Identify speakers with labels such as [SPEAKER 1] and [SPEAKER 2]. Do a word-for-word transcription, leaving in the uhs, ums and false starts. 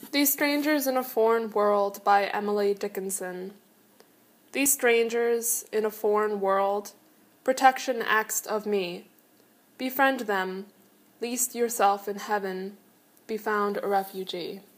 [SPEAKER 1] These Strangers in a Foreign World by Emily Dickinson. These strangers in a foreign world, protection asked of me. Befriend them, lest yourself in heaven be found a refugee.